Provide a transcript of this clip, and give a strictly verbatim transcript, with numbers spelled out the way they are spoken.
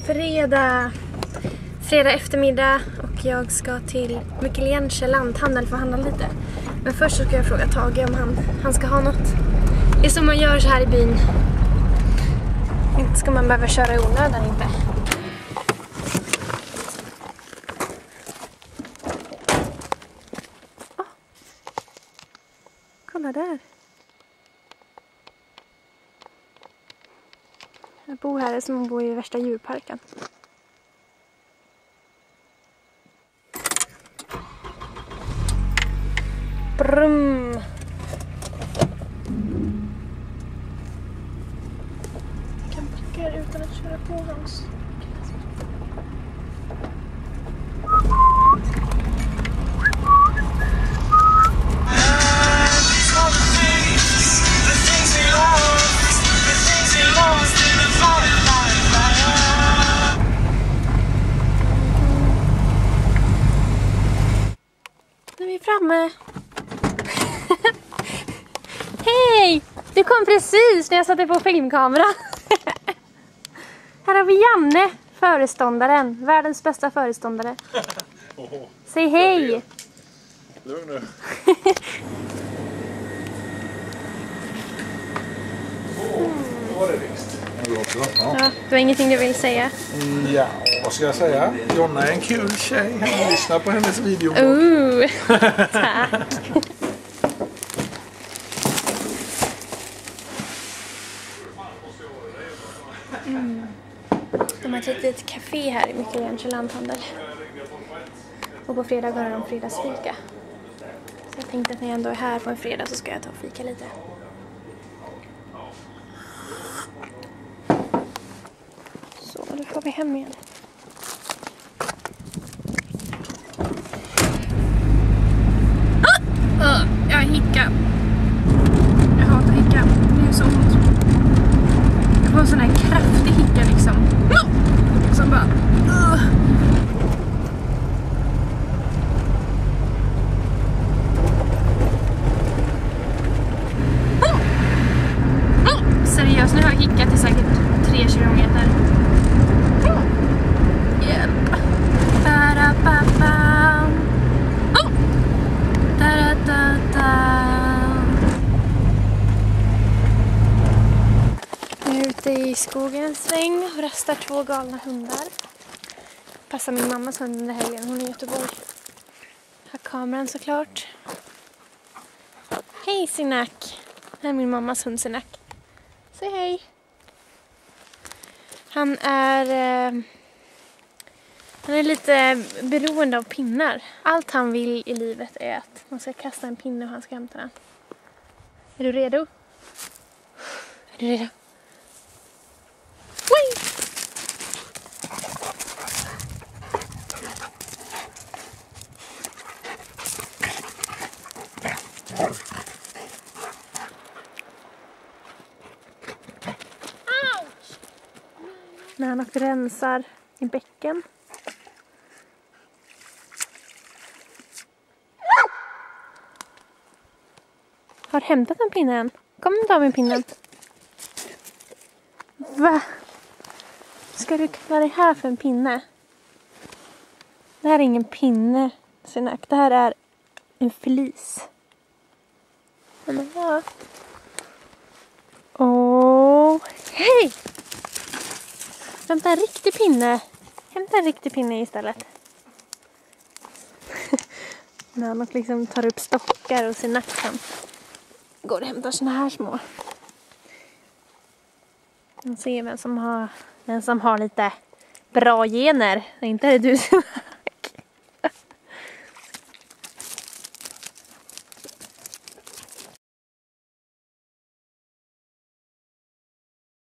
fredag, fredag eftermiddag och jag ska till Mykielińskie lanthandel för att handla lite. Men först så ska jag fråga Tage om han, han ska ha något. Det är som man gör så här i byn. Inte ska man behöva köra i onödan inte. Oh. Kolla där. Jag bor här som man bor i värsta djurparken. Brum. Jag kan backa här utan att köra på hans. Nu är vi framme. Hej! Du kom precis när jag satte på filmkameran. Här har vi Janne, föreståndaren. Världens bästa föreståndare. Säg hej! Lugn nu. Då var det visst. Ja, du har ingenting du vill säga? Ja, vad ska jag säga? Jonna är en kul tjej. Jag lyssnar på hennes video. Ooh, tack. Mm. De har ett litet café här i Mykielińskie lanthandel. Och på fredag går de fredagsfika. Så jag tänkte att när jag ändå är här på en fredag så ska jag ta och fika lite. Så, nu får vi hem igen. Ah! Uh, jag hickar. Jag hatar hicka. Det är så ont. Jag får en sån här kraftig hicka liksom. Uh! Som bara... Uh. Uh! Uh! Seriöst, nu har jag hickat i säkert tre kilometer. Hjälp. Ba-da-ba-ba. Oh! Da-da-da-da. Jag är ute i skogen en sväng och rastar två galna hundar. Passar min mammas hund under helgen, hon är i Göteborg. Har kameran såklart. Hej Sinak. Här är min mammas hund Sinak. Säg hej. Han är... Eh, han är lite beroende av pinnar. Allt han vill i livet är att man ska kasta en pinne och han ska hämta den. Är du redo? Är du redo? Wee! När han också rensar i bäcken. Har hämtat en pinne än? Kom och ta min pinnen. Va? Ska du kalla det här för en pinne? Det här är ingen pinne, Sinak. Det här är en flis. Men ja. Åh, hej! Hämta en riktig pinne. Hämta en riktig pinne istället. När han liksom tar upp stockar och Sinak kan går och hämtar såna här små. Man ser vem som har, vem som har lite bra gener. Det är inte det du som